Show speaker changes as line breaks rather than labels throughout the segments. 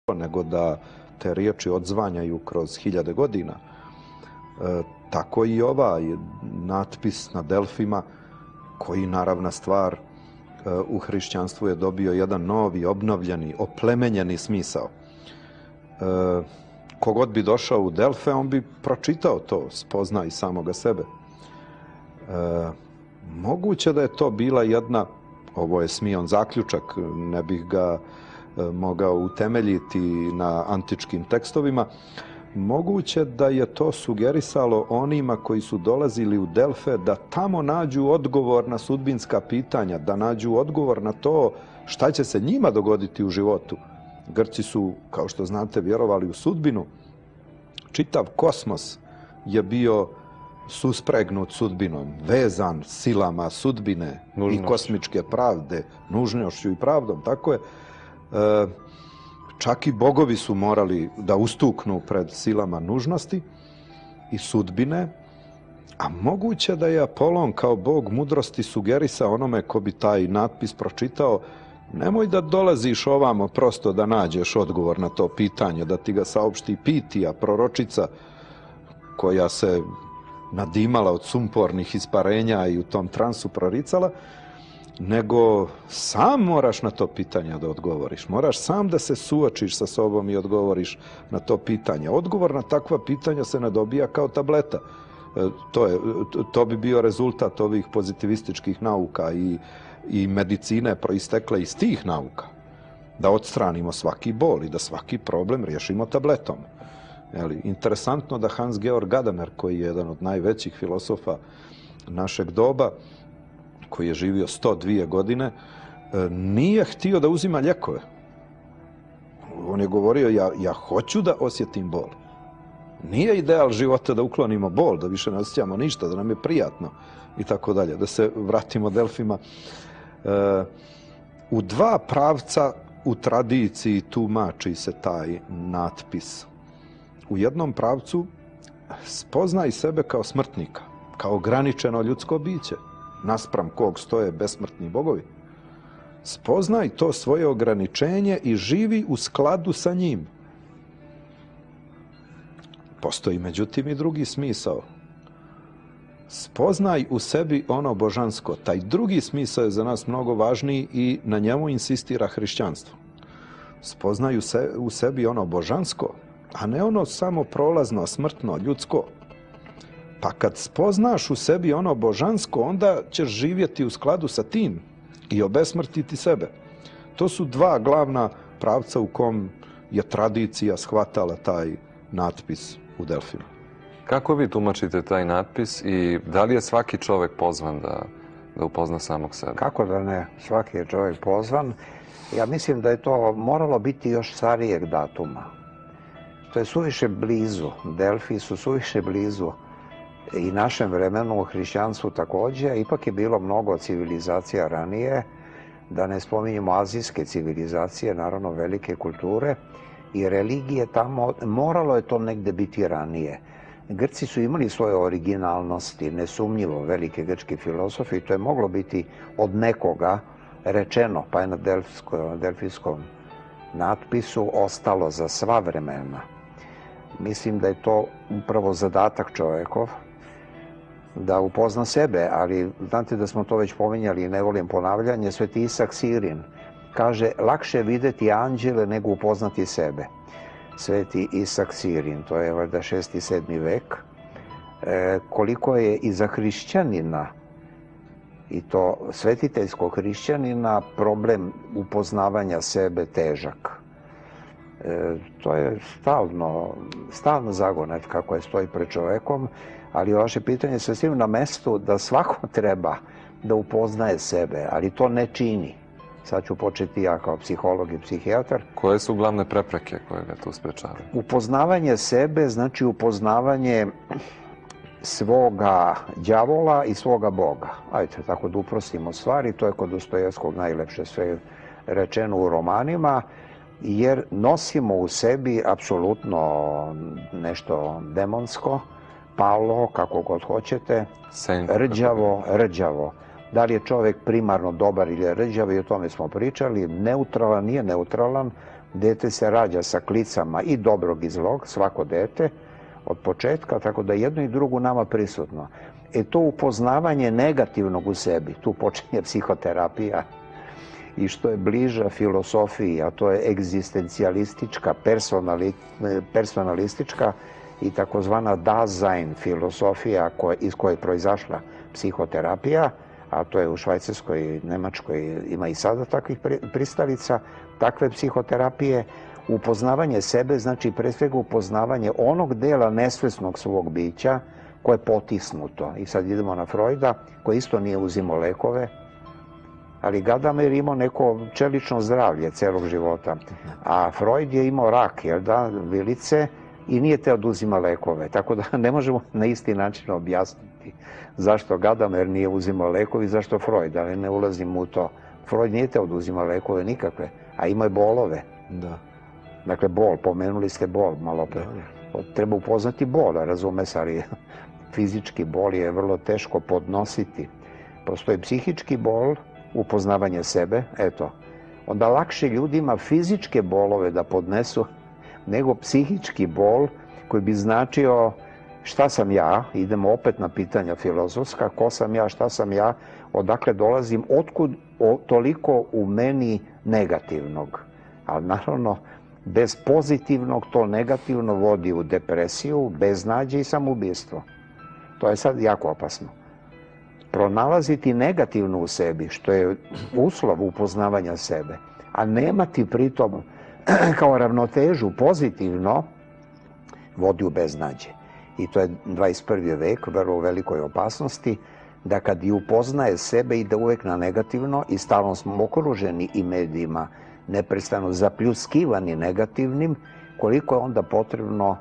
nego da te riječi odzvanjaju kroz hiljade godina. Tako i ovaj natpis na Delfima, koji naravna stvar u hrišćanstvu je dobio jedan novi, obnovljeni, oplemenjeni smisao. Kogod bi došao u Delfe, on bi pročitao to, spozna i samoga sebe. Moguće da je to bila jedna, ovo je smion zaključak, ne bih ga mogao utemeljiti na antičkim tekstovima, moguće da je to sugerisalo onima koji su dolazili u Delfe da tamo nađu odgovor na sudbinska pitanja, da nađu odgovor na to šta će se njima dogoditi u životu. Grci su, kao što znate, vjerovali u sudbinu. Čitav kosmos je bio suspregnut sudbinom, vezan silama sudbine i kosmičke pravde, nužnošću i pravdom. Tako je. Čak i bogovi su morali da ustuknu pred silama nužnosti i sudbine, a moguće da je Apolon kao bog mudrosti sugerisao onome ko bi taj natpis pročitao: nemoj da dolaziš ovamo prosto da nađeš odgovor na to pitanje, da ti ga saopšti Pitija, proročica koja se nadimala od sumpornih isparenja i u tom transu proricala, nego sam moraš na to pitanje da odgovoriš. Moraš sam da se suočiš sa sobom i odgovoriš na to pitanje. Odgovor na takva pitanja se ne dobija kao tableta. To bi bio rezultat ovih pozitivističkih nauka i medicine proistekle iz tih nauka. Da odstranimo svaki bol i da svaki problem riješimo tabletom. Interesantno da Hans Georg Gadamer, koji je jedan od najvećih filosofa našeg doba, koji je živio 102 godine, nije htio da uzima lijekove. On je govorio: ja hoću da osjetim bol. Nije ideal života da uklonimo bol, da više ne osjećamo ništa, da nam je prijatno i tako dalje. Da se vratimo Delfima. U dva pravca u tradiciji tumači se taj natpis. U jednom pravcu spoznaj sebe kao smrtnika, kao ograničeno ljudsko biće, naspram kog stoje besmrtni bogovi. Spoznaj to svoje ograničenje i živi u skladu sa njim. Postoji međutim i drugi smisao. Spoznaj u sebi ono božansko. Taj drugi smisao je za nas mnogo važniji i na njemu insistira hrišćanstvo. Spoznaj u sebi ono božansko, a ne ono samo prolazno, smrtno, ljudsko. Pa kad spoznaš u sebi ono božansko, onda ćeš živjeti u skladu sa tim i obesmrtiti sebe. To su dva glavna pravca u kom je tradicija shvatala taj natpis u Delfima.
Kako vi tumačite taj natpis i da li je svaki čovjek pozvan da upozna samog sebe?
Kako da ne? Svaki je čovjek pozvan. Ja mislim da je to moralo biti još starijeg datuma. To je suviše blizu. Delfi su suviše blizu i našem vremenu, u hrišćanstvu također. Ipak je bilo mnogo civilizacija ranije, da ne spominjemo azijske civilizacije, naravno velike kulture i religije tamo. Moralo je to negdje biti ranije. Grci su imali svoje originalnosti, nesumnjivo, velike grčki filozofi, i to je moglo biti od nekoga rečeno, pa je na delfijskom natpisu ostalo za sva vremena. Mislim da je to upravo zadatak čovjekov, da upozna sebe, ali znate da smo to već pominjali i ne volim ponavljanje. Sveti Isak Sirin kaže: lakše vidjeti anđele nego upoznati sebe. Sveti Isak Sirin, to je valjda 6. i 7. vek. Koliko je i za hrišćanina, i to svetiteljskog hrišćanina, problem upoznavanja sebe težak. To je stalno zagonet kako je stoji pred čovjekom, ali vaše pitanje je sasvim na mestu da svako treba da upoznaje sebe, ali to ne čini. Sad ću početi ja kao psiholog i psihijatar.
Koje su glavne prepreke koje ga tu sprečavaju?
Upoznavanje sebe znači upoznavanje svoga đavola i svoga Boga. Ajde, tako da uprostimo stvari, to je kod Dostojevskog najlepše sve rečeno u romanima, jer nosimo u sebi apsolutno nešto demonsko, palo, kako god hoćete, rđavo. Da li je čovjek primarno dobar ili rđav, i o tome smo pričali, neutralan, nije neutralan, Dete se rađa sa klicama i dobrog i zlog, svako dete, od početka, tako da jedno i drugo nama prisutno. To upoznavanje negativnog u sebi, tu počinje psihoterapija, i što je bliža filosofiji, a to je egzistencijalistička, personalistička i takozvana Dasein filosofija iz koje je proizašla psihoterapija, a to je u Švajcarskoj i Nemačkoj, ima i sada takvih pristalica, takve psihoterapije. Upoznavanje sebe znači pre svega upoznavanje onog dela nesvesnog svog bića koje je potisnuto. I sad idemo na Freuda, koji isto nije uzimao lekove, ali Gadamer imao neko čelično zdravlje celog života. A Freud je imao rak, vilice, i nije teo da uzima lekove. Tako da ne možemo na isti način objasniti zašto Gadamer nije uzimao lekove i zašto Freud, ali ne ulazim u to. Freud nije teo da uzima lekove nikakve, a ima je bolove.
Da.
Dakle, bol, pomenuli ste bol malo pre. Treba upoznati bol, razume se, ali fizički bol je vrlo teško podnositi. Postoji psihički bol, upoznavanje sebe, eto. Onda lakše ljudima fizičke bolove da podnesu nego psihički bol koji bi značio šta sam ja, idemo opet na pitanja filozofska, ko sam ja, šta sam ja, odakle dolazim, otkud toliko u meni negativnog. Ali naravno, bez pozitivnog to negativno vodi u depresiju, beznađe i samoubistvo. To je sad jako opasno. Pronalaziti negativno u sebi, što je uslov upoznavanja sebe, a nemati pritom kao ravnotežu pozitivno, vodi u beznađe. I to je 21. vek, vrlo u velikoj opasnosti, da kad i upoznaje sebe ide uvek na negativno i stalno smo okruženi i medijima, neprestano zapljuskivani negativnim, koliko je onda potrebno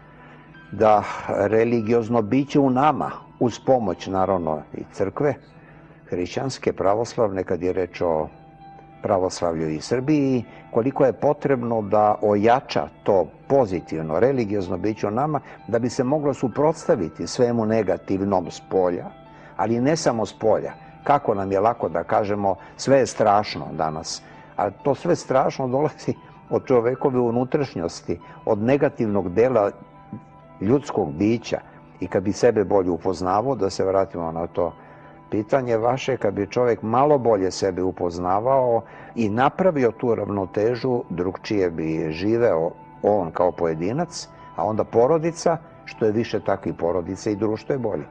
da religiozno biće u nama, uz pomoć naravno i crkve, hrišćanske, pravoslavne, kad je reč o pravoslavlju i Srbiji, koliko je potrebno da ojača to pozitivno, religiozno biće u nama, da bi se moglo suprotstaviti svemu negativnom s polja, ali ne samo s polja. Kako nam je lako da kažemo sve je strašno danas, a to sve strašno dolazi od čovekove unutrašnjosti, od negativnog dela ljudskog bića. I kad bi sebe bolje upoznavao, da se vratimo na to pitanje vaše, kad bi čovjek malo bolje sebe upoznavao i napravio tu ravnotežu, drugčije bi živeo on kao pojedinac, a onda porodica, što je više takvih porodica i društvo je bolje.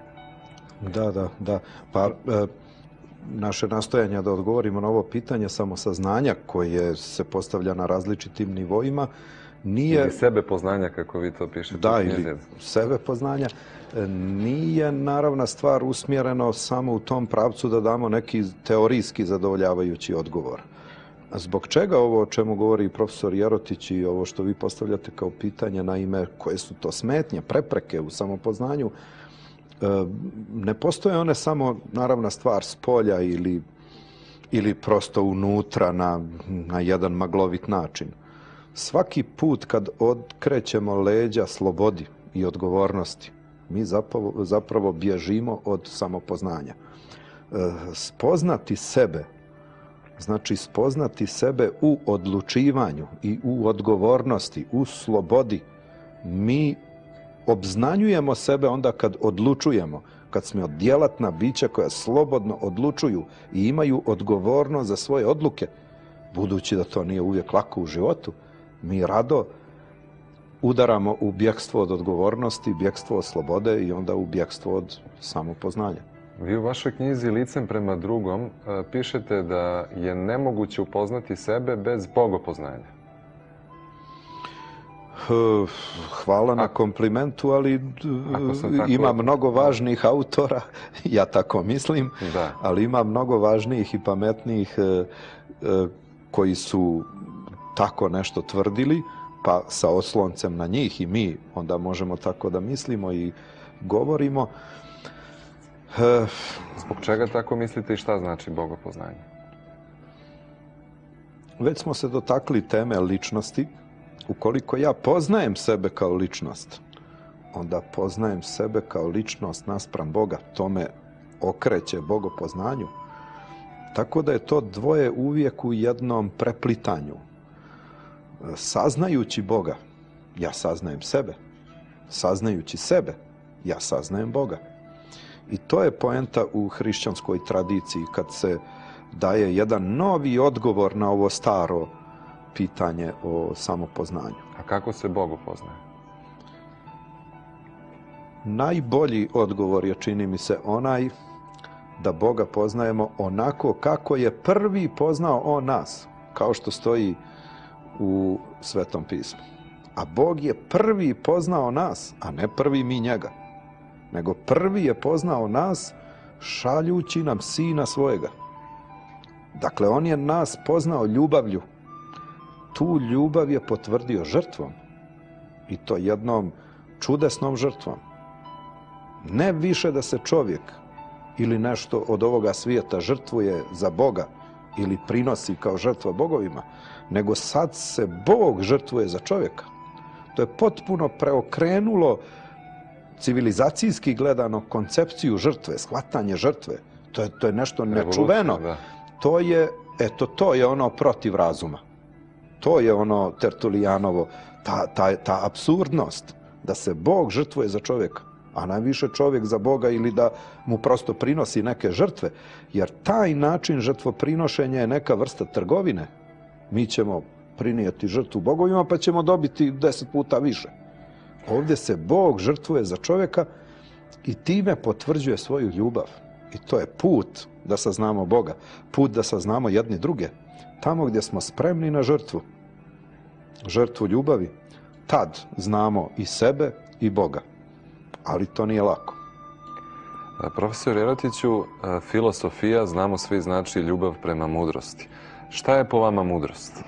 Da. Pa naše nastojanje da odgovorimo na ovo pitanje samosaznanja koje se postavlja na različitim nivoima nije...
Ili sebe poznanja, kako vi to pišete.
Da, ili sebe poznanja. Nije naravna stvar usmjereno samo u tom pravcu da damo neki teorijski zadovoljavajući odgovor. Zbog čega ovo o čemu govori profesor Jerotić i ovo što vi postavljate kao pitanje, naime, koje su to smetnje, prepreke u samopoznanju, ne postoje one samo naravna stvar s polja ili prosto unutra na jedan maglovit način. Svaki put kad odkrećemo leđa slobodi i odgovornosti, mi zapravo bježimo od samopoznanja. Spoznati sebe, znači spoznati sebe u odlučivanju i u odgovornosti, u slobodi. Mi obznanjujemo sebe onda kad odlučujemo, kad smo djelatna bića koja slobodno odlučuju i imaju odgovornost za svoje odluke, budući da to nije uvijek lako u životu. Mi rado udaramo u bjegstvo od odgovornosti, bjegstvo od slobode i onda u bjegstvo od samopoznanja.
Vi u vašoj knjizi Licem prema drugom pišete da je nemoguće upoznati sebe bez bogopoznanja.
Hvala na komplimentu, ali ima mnogo važnih autora, ja tako mislim, ali ima mnogo važnijih i pametnijih koji su tako nešto tvrdili, pa sa osloncem na njih i mi onda možemo tako da mislimo i govorimo.
Zbog čega tako mislite i šta znači bogopoznanje?
Već smo se dotakli teme ličnosti. Ukoliko ja poznajem sebe kao ličnost, onda poznajem sebe kao ličnost naspram Boga. To me okreće bogopoznanju. Tako da je to dvoje uvijek u jednom preplitanju. saznajući Boga, ja saznajem sebe. Saznajući sebe, ja saznajem Boga. I to je poenta u hrišćanskoj tradiciji kad se daje jedan novi odgovor na ovo staro pitanje o samopoznanju.
A kako se Bog upoznaje?
Najbolji odgovor je, čini mi se, onaj da Boga poznajemo onako kako je prvi poznao on nas, kao što stoji u Svetom pismu. A Bog je prvi poznao nas, a ne prvi mi njega, nego prvi je poznao nas šaljući nam Sina svojega. Dakle, on je nas poznao ljubavlju. Tu ljubav je potvrdio žrtvom. I to jednom čudesnom žrtvom. Ne više da se čovjek ili nešto od ovoga svijeta žrtvuje za Boga ili prinosi kao žrtva bogovima, nego sad se Bog žrtvuje za čovjeka. To je potpuno preokrenulo civilizacijski gledano koncepciju žrtve, shvatanje žrtve. To je nešto nečuveno. To je ono protiv razuma. To je ono Tertulijanovo, ta apsurdnost da se Bog žrtvuje za čovjeka, a najviše čovjek za Boga ili da mu prosto prinosi neke žrtve. Jer taj način žrtvoprinošenja je neka vrsta trgovine. Mi ćemo prinijeti žrtvu bogovima pa ćemo dobiti 10 puta više. Ovdje se Bog žrtvuje za čovjeka i time potvrđuje svoju ljubav. I to je put da saznamo Boga, put da saznamo jedni druge. Tamo gdje smo spremni na žrtvu ljubavi, tad znamo i sebe i Boga. Ali to nije lako.
Profesor Jeretiću, filosofija, znamo svi, znači ljubav prema mudrosti. Šta je po vama mudrost?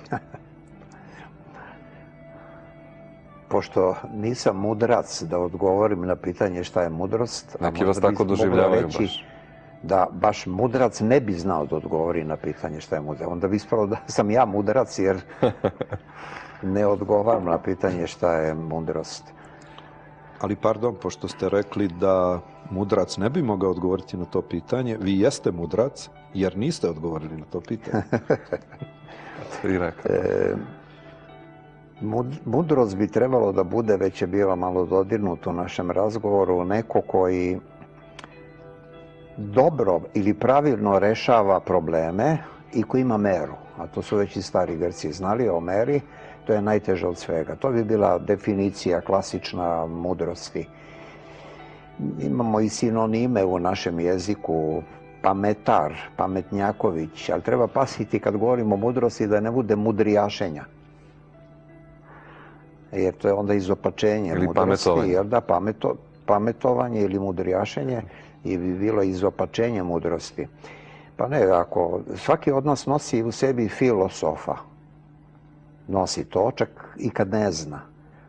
Pošto nisam mudrac da odgovorim na pitanje šta je mudrost,
neki vas tako doživljavaju baš.
Da baš mudrac ne bi znao da odgovori na pitanje šta je mudrost. Onda bi ispalo da sam ja mudrac jer ne odgovaram na pitanje šta je mudrost.
Ali pardon, pošto ste rekli da mudrac ne bi mogao odgovoriti na to pitanje, vi jeste mudrac jer niste odgovorili na to pitanje.
Mudrost bi trebalo da bude, već je bila malo dodirnut u našem razgovoru, neko koji dobro ili pravilno rešava probleme i koji ima meru. A to su već i stari Grci znali o meri, to je najteže od svega. To bi bila definicija klasična mudrosti. Imamo i sinonime u našem jeziku, pametar, pametnjaković, ali treba pasiti kad govorimo o mudrosti da ne bude mudrijašenja. Jer to je onda izopačenje
ili
mudrosti. Jer da, pametovanje ili mudrijašenje i bi bilo izopačenje mudrosti. Pa ne, ako svaki od nas nosi u sebi filosofa, nosi to čak i kad ne zna.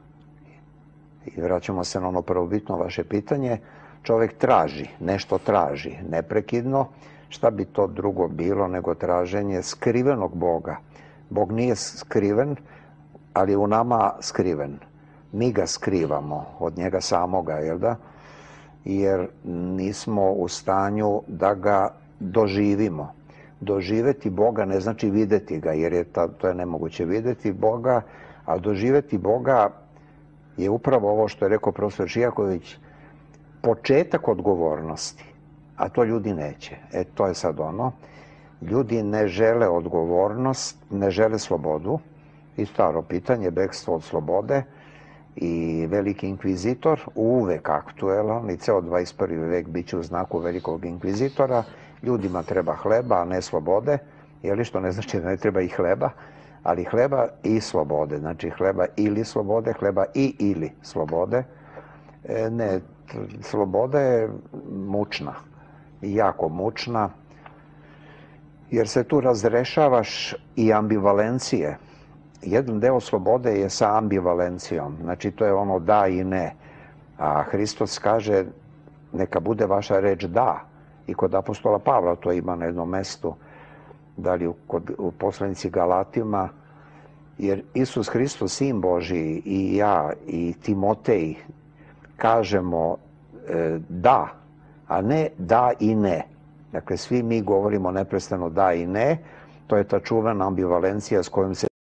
I vraćamo se na ono prvobitno vaše pitanje. Čovjek traži, nešto traži, neprekidno. Šta bi to drugo bilo nego traženje skrivenog Boga? Bog nije skriven, ali je u nama skriven. Mi ga skrivamo od njega samoga, jel da? Jer nismo u stanju da ga doživimo. Doživeti Boga ne znači videti ga, jer to je nemoguće videti Boga, a doživeti Boga je upravo ovo što je rekao profesor Šijaković, početak odgovornosti, a to ljudi neće. To je sad ono. Ljudi ne žele odgovornost, ne žele slobodu. I staro pitanje, bekstvo od slobode i veliki inkvizitor, uvek aktuelan i ceo 21. vek bit će u znaku velikog inkvizitora. Ljudima treba hleba, a ne slobode, jeli, što ne znači da ne treba i hleba, ali hleba i slobode. Znači hleba ili slobode, hleba i ili slobode. Ne, sloboda je mučna, jako mučna, jer se tu razrešavaš i ambivalencije. Jedan deo slobode je sa ambivalencijom, znači to je ono da i ne. A Hristos kaže, neka bude vaša reč da. I kod apostola Pavla to ima na jednom mestu, da li u poslanici Galatima, jer Isus Hristos, Sin Božiji, i ja, i Timotej, kažemo da, a ne da i ne. Dakle, svi mi govorimo neprestano da i ne, to je ta čuvena ambivalencija s kojom se